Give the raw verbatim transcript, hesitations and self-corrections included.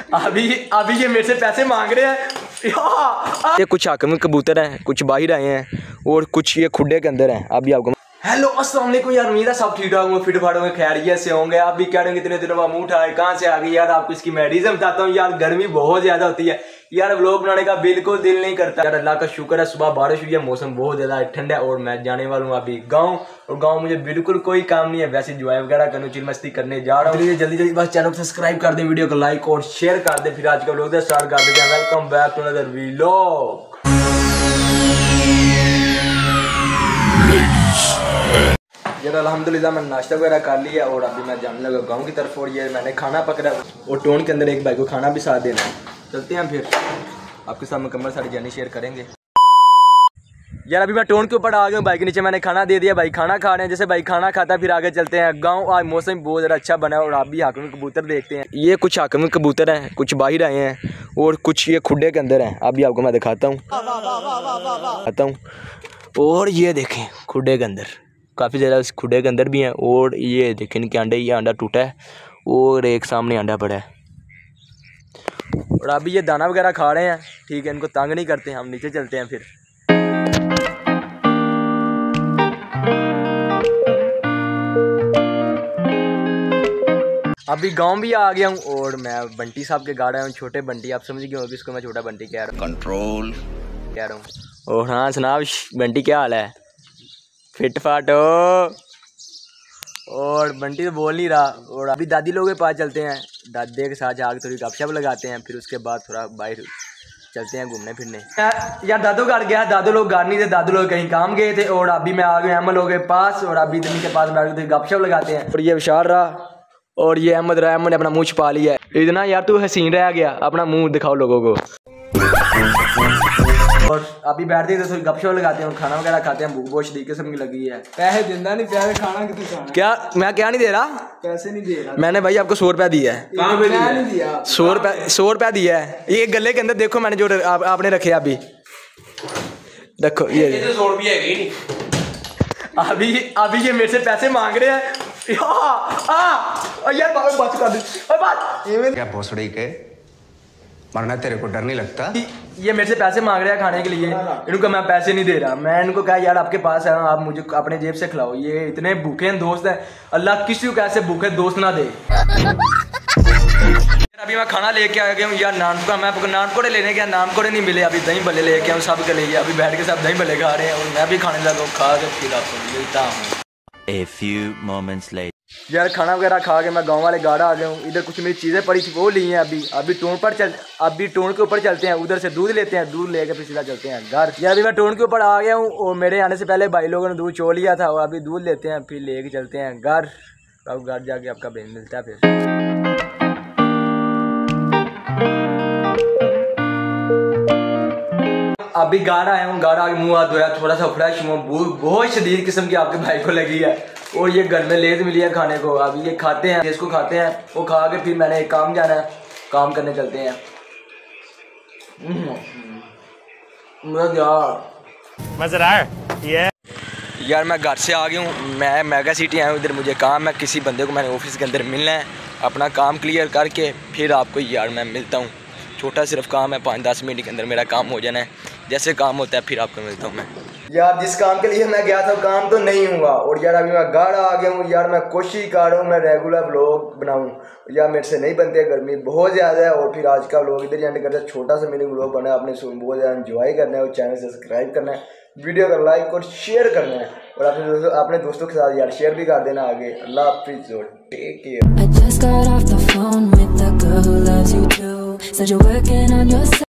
अभी अभी ये मेरे से पैसे मांग रहे हैं। ये कुछ हाकिम कबूतर हैं, कुछ बाहर आए हैं और कुछ ये खुडे के अंदर हैं। अभी आपको हेलो अस्सलाम वालेकुम यार, उम्मीद है सब ठीक ठाक होंगे, फिट फाट होंगे, खैरियत से होंगे। आप भी कह रहे हैं कितने दिनों बाद मुंह उठाए, कहाँ से आ गई यार। आपको इसकी मैं रीजन बताता हूँ यार। गर्मी बहुत ज्यादा होती है यार, व्लॉग बनाने का बिल्कुल दिल नहीं करता यार। अल्लाह का शुक्र है सुबह बारिश हुई है, मौसम बहुत ज्यादा ठंडा है और मैं जाने वाला हूँ अभी गाँव। और गाँव मुझे बिल्कुल कोई काम नहीं है, वैसे एंजॉय वगैरह करने, चिल मस्ती करने जा रहा हूँ। जल्दी जल्दी बस चैनल को सब्सक्राइब कर दे, वीडियो को लाइक और शेयर कर दे। फिर आज का व्लॉग स्टार्ट कर देते हैं। Welcome back to another vlog. यार अल्हम्दुलिल्लाह मैं नाश्ता वगैरह कर लिया और अभी मैं जाने लगा गांव की तरफ। और ये मैंने खाना पकड़ा और टोन के अंदर एक भाई को खाना भी साथ देना है। चलते हैं फिर आपके साथ मुकम्मल सारी जर्नी शेयर करेंगे। यार अभी मैं टोन के ऊपर आ गया हूँ, भाई के नीचे मैंने खाना दे दिया। भाई खाना खा रहे हैं, जैसे भाई खाना खाता है फिर आगे चलते हैं गाँव। आज मौसम बहुत ज़्यादा अच्छा बना है और आप भी हाकिम कबूतर देखते हैं। ये कुछ हाकिम कबूतर हैं, कुछ बाहर आए हैं और कुछ ये खुडे के अंदर हैं। अभी आपको मैं दिखाता हूँ आता हूँ और ये देखें खुडे के अंदर काफ़ी ज़्यादा खुडे के अंदर भी हैं। और ये देखें इनके अंडे, ये अंडा टूटा है और एक सामने अंडा पड़ा है। और अभी ये दाना वगैरह खा रहे हैं, ठीक है, इनको तंग नहीं करते हैं। हम नीचे चलते हैं फिर। अभी गांव भी आ गया हूँ और मैं बंटी साहब के गाड़ आया हूँ। छोटे बंटी, आप समझ गए होंगे इसको मैं छोटा बंटी कह रहा हूँ, कंट्रोल कह रहा हूँ। और हाँ जनाब बंटी क्या हाल है, फिट फाट हो। और बंटी तो बोल नहीं रहा। और अभी दादी लोगों के पास चलते हैं, दादे के साथ जाकर थोड़ी गपशप लगाते हैं। फिर उसके बाद थोड़ा बाहर चलते हैं घूमने फिरने। यार, यार दादू घर गया, दादू लोग घर नहीं थे, दादू लोग कहीं काम गए थे। और अभी मैं आ गया अहमद लोगों के पास और अभी इतनी के पास बैठ के गपशप लगाते हैं। और ये विशाल रहा और ये अहमद रहा। अहमद ने अपना मुँह छुपा लिया है। इतना यार तू हसीन रह गया, अपना मुँह दिखाओ लोगों को। और अभी बैठते हैं तो गपशप लगाते हैं, खाना वगैरह खाते हैं। भूख बहुत शदीद किस्म की लगी है। पैसे देना नहीं, पैसे खाना कितने खाना? क्या मैं क्या नहीं दे रहा? पैसे नहीं दे रहा मैंने भाई आपको सौ रुपया दिया है। कहाँ पे दिया? सौ रुपया सौ रुपया दिया है। ये गले के अंदर देखो मैंने जो आप, आपने रखे अभी देखो ये सौ रुपया है नहीं। अभी अभी ये मेरे से पैसे मांग रहे हैं यार। बात कर दे क्या भोसड़ी के मरना, तेरे को डर नहीं लगता? ये मेरे से पैसे मांग रहे हैं खाने के लिए, इनको मैं पैसे नहीं दे रहा। मैं इनको कहा यार आपके पास है, आप मुझे अपने जेब से खिलाओ। ये इतने भूखे हैं दोस्त हैं, अल्लाह किसी को कैसे भूखे दोस्त ना दे। अभी मैं खाना लेके आ गया हूँ यार। नान का मैं नान कोड़े लेने गया, नान कोड़े नहीं मिले। अभी दही भल्ले लेके आऊँ सब के लिए। अभी बैठ के सब दही भल्ले खा रहे हैं और मैं भी खाने लगा हूँ। खा के फिर आपको मिलता हूँ। A few moments later. यार खाना वगैरह खा के मैं गांव वाले गाड़ा आ गया हूँ। इधर कुछ मेरी चीज़ें पड़ी थी वो ली हैं। अभी अभी टोन पर चल अभी टोन के ऊपर चलते हैं, उधर से दूध लेते हैं, दूध लेकर फिर सीधा चलते हैं घर। यार अभी मैं टोन के ऊपर आ गया हूँ और मेरे आने से पहले भाई लोगों ने दूध चो लिया था और अभी दूध लेते हैं फिर लेके चलते हैं घर। अब घर जाके आपका बेन मिलता है फिर। अभी गाड़ा आया हूँ, गाड़ा आके मुँह हाथ धोया, थोड़ा सा फ्रेश हुआ। भूख बहुत शदीद किस्म की आपके भाई को लगी है और ये घर में लेट मिली है खाने को। अभी ये खाते हैं, इसको खाते हैं, वो खा के फिर मैंने एक काम जाना है, काम करने चलते हैं। मजा आ है यार। मैं घर से आ गया हूँ, मैं मेगा सिटी आया हूँ। इधर मुझे काम है, किसी बंदे को मैंने ऑफिस के अंदर मिलना है। अपना काम क्लियर करके फिर आपको यार मैं मिलता हूँ। छोटा सिर्फ काम है, पाँच दस मिनट के अंदर मेरा काम हो जाना है। जैसे काम होता है फिर आपको मिलता हूँ मैं। यार जिस काम के लिए मैं गया था काम तो नहीं हुआ और यार अभी मैं गाड़ा आ गया हूँ। यार मैं कोशिश कर रहा हूँ मैं रेगुलर व्लॉग बनाऊँ, यार मेरे से नहीं बनते, गर्मी बहुत ज़्यादा है। और फिर आज का व्लॉग इधर एंड करते हैं। छोटा सा मिनी व्लॉग बना, आपने बहुत ज़्यादा एंजॉय करना है और चैनल सब्सक्राइब करना है, वीडियो का लाइक और शेयर करना है और अपने दोस्तों अपने दोस्तों के साथ यार शेयर भी कर देना आगे। अल्लाह हाफिज़ और टेक केयर।